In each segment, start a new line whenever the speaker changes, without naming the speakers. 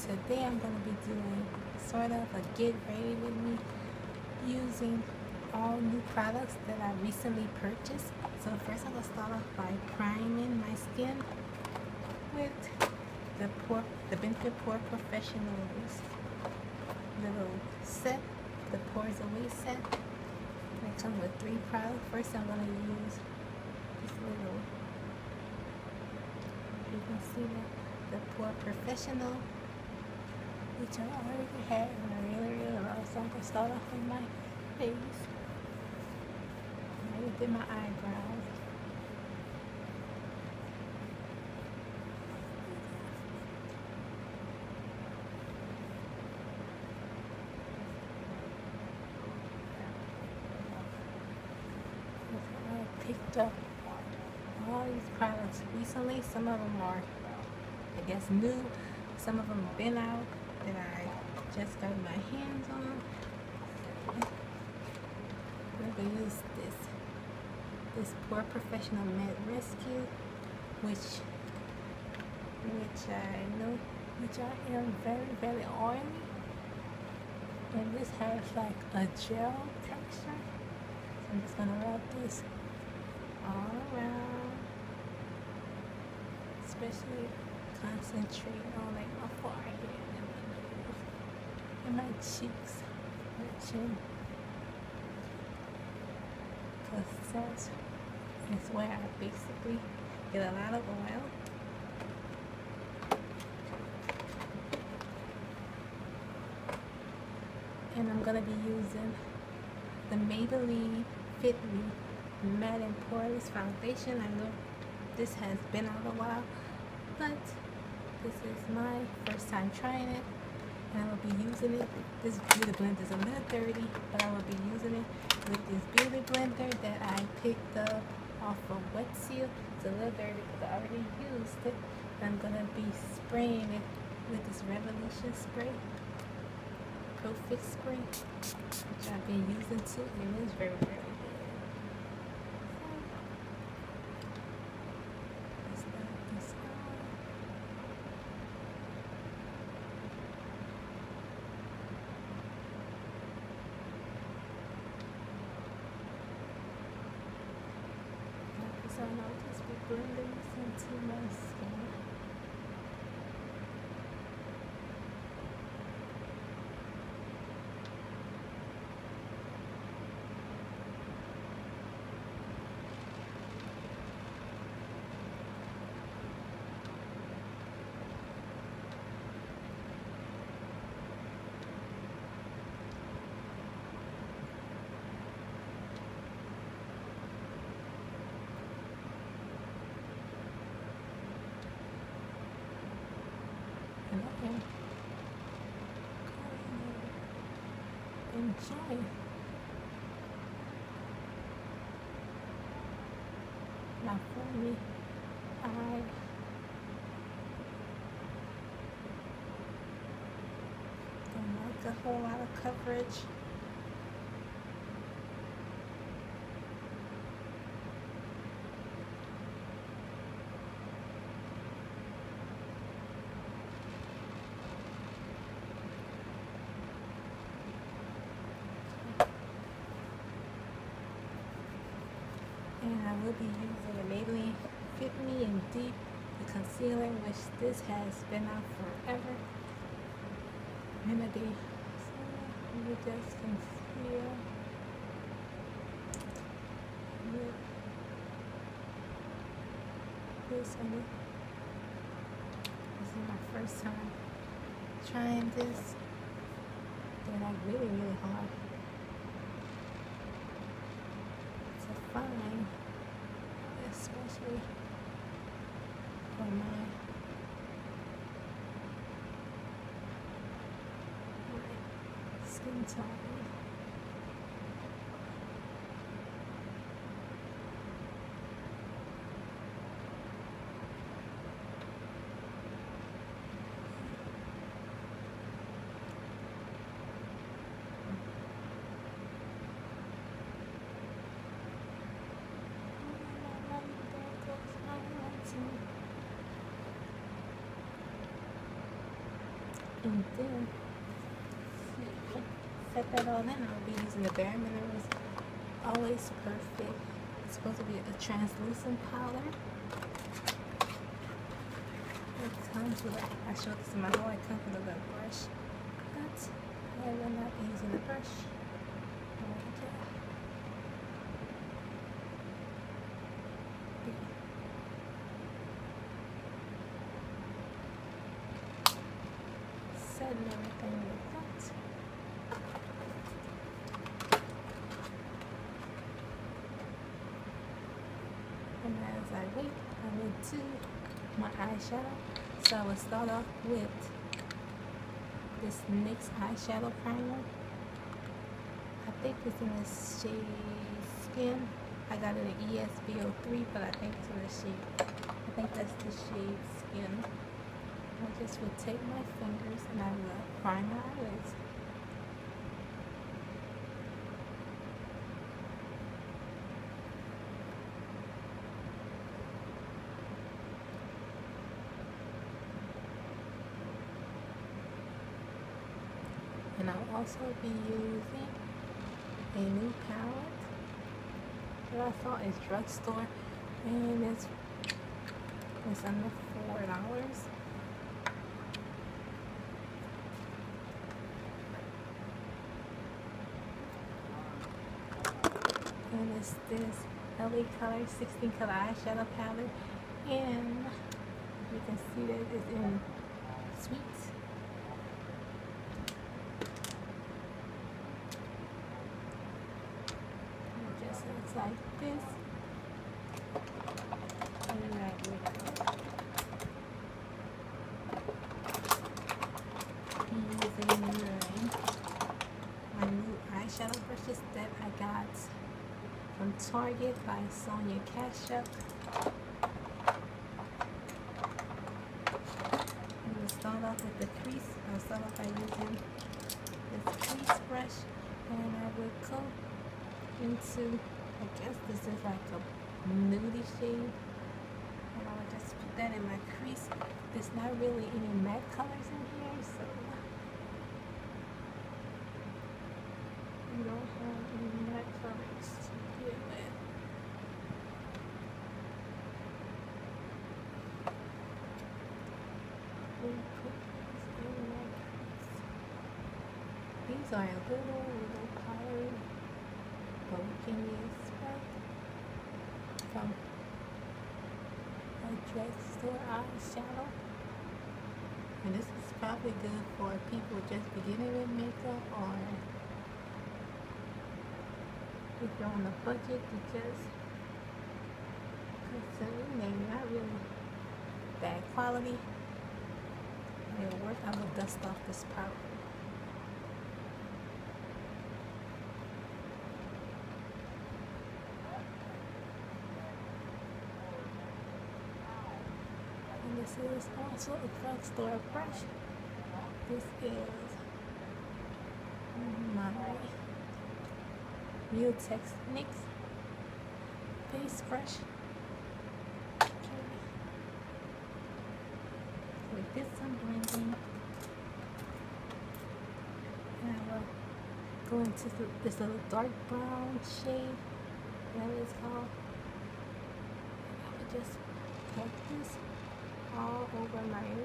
today I'm going to be doing sort of a get ready with me using all new products that I recently purchased. So first I'm going to start off by priming my skin with the Benefit Pore Professionals little set, the Pores Away set. It comes with 3 products. First I'm going to use this little, you can see the Pore Professional, which I already had and I really love. So I'm going to start off with my face. I already did my eyebrows. I picked up all these products recently. Some of them are, I guess, new. Some of them have been out that I just got my hands on. I'm going to use this Pore Professional Matte Rescue, which I am very oily, and this has like a gel texture. So I'm just going to rub this all around, especially concentrate on like my forehead and my nose and my cheeks, my chin, because that's where I basically get a lot of oil. And I'm gonna be using the Maybelline Fit Me Matte and Poreless Foundation. I know this has been out a while, but this is my first time trying it, and I will be using it. This beauty blender is a little dirty, but I will be using it with this beauty blender that I picked up off of Wet Seal. It's a little dirty because I already used it. And I'm gonna be spraying it with this Revolution spray, Pro Fix spray, which I've been using too, and it's very good. So I'll just be blending this into my skin. Enjoy. Now for me, I don't like a whole lot of coverage. And I will be using the Maybelline Fit Me in Deep, the concealer, which this has been out forever. And so you just conceal with this on it. This is my first time trying this. They're like really hard to find, especially for my skin tone. And then set that all in. I'll be using the Bareminerals Always Perfect. It's supposed to be a translucent powder. It comes with I showed this in my haul. It comes with a little brush, but I will not be using the brush. Setting everything with that. And as I wait, I will do my eyeshadow. So I will start off with this NYX eyeshadow primer. I think it's in the shade Skin. I got it in ESB03, but I think it's in the shade. I think that's the shade Skin. I just will take my fingers and I will prime my eyelids. And I'll also be using a new palette that I saw is drugstore, and it's under $4. And it's this LA Color 16 color eyeshadow palette, and you can see that it's in sweets. It just looks like this. And then I will be using my new eyeshadow brushes that I got from Target by Sonia Cashup. I'm going to start off with the crease. I'll start off by using this crease brush, and I will go into, I guess this is like a nudie shade, and I'll just put that in my crease. There's not really any matte colors in here, so we don't have any matte colors to deal with. We put these in my crease. These are a little powdery, but we can use from a drugstore eyeshadow. And this is probably good for people just beginning with makeup, or if you're on a budget to just put some, not really bad quality. It'll work. I will dust off this powder. And this is also a drugstore brush. This is my Real Techniques face brush. Okay. With this I'm blending, and I will go into this little dark brown shade, whatever it's called. I will just pat this all over my lid.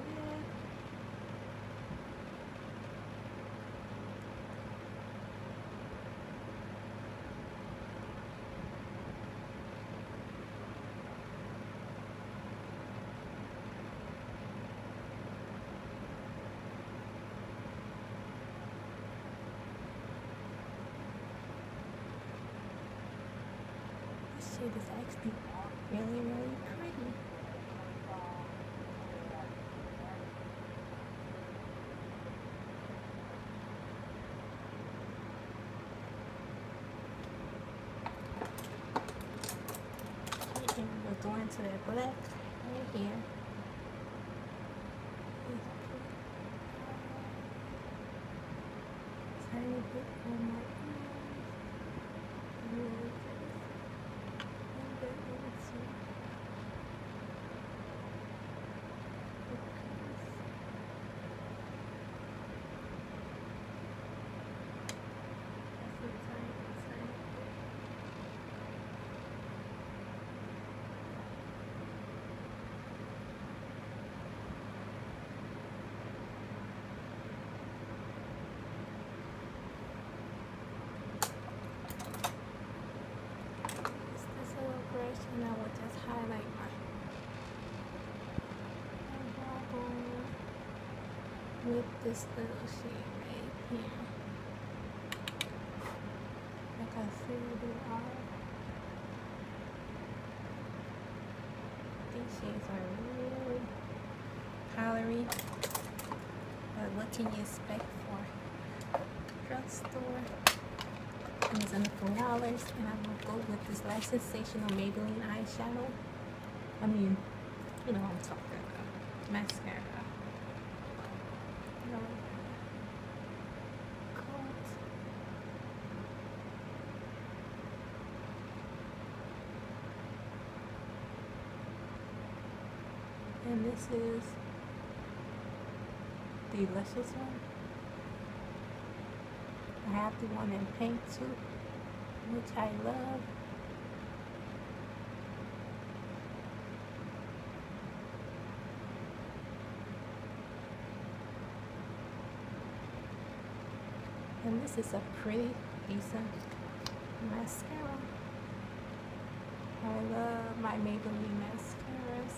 This shade is actually really, really pretty. And we're going to that black right here. Tiny bit on my ears. with this little shade right here. Like I said, these shades are really powdery. But what can you expect for drugstore? And it's under $4, and I will go with this Lash Sensational Maybelline eyeshadow. I mean, you know what I'm talking about. Mascara. And this is the luscious one. I have the one in pink too, which I love. And this is a pretty decent mascara. I love my Maybelline mascaras.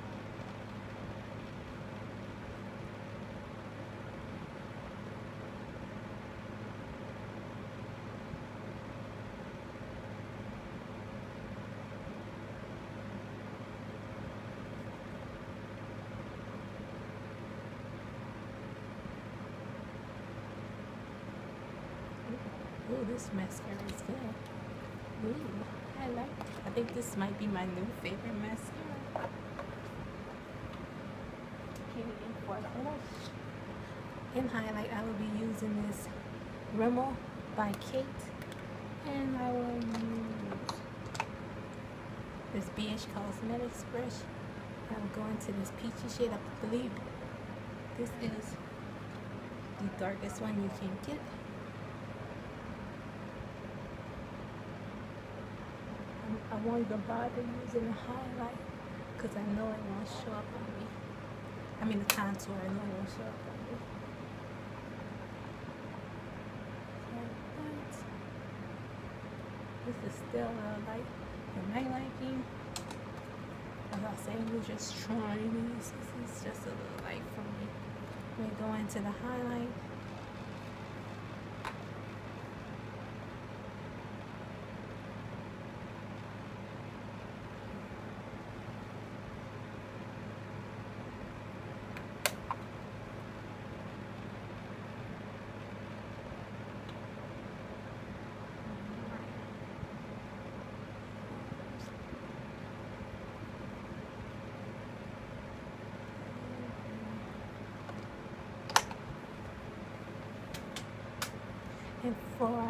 Ooh, this mascara is good. Ooh, I like it. I think this might be my new favorite mascara. Okay, for blush. In highlight, I will be using this Rimmel by Kate. And I will use this BH Cosmetics brush. I will go into this peachy shade. I believe this is the darkest one you can get. I won't even bother using the highlight because I know it won't show up on me. I mean the contour, I know it won't show up on me. Like that. This is still light for my liking. As I say, we're just trying these. This is just a little light for me. We go into the highlight. And for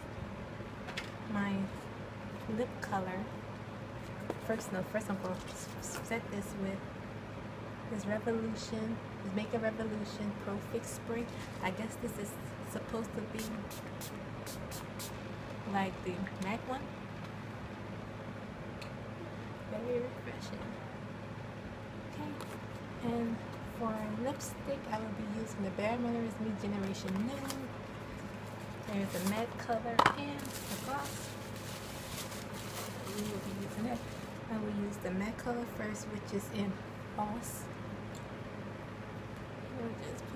my lip color, first I'm going to set this with this Revolution, this Makeup Revolution Pro Fix Spray. I guess this is supposed to be like the MAC one. Very refreshing. Okay, and for lipstick, I will be using the Bareminerals Me Generation Nude. There's a matte color and a gloss. We will be using it. I will use the matte color first, which is in Boss. We'll just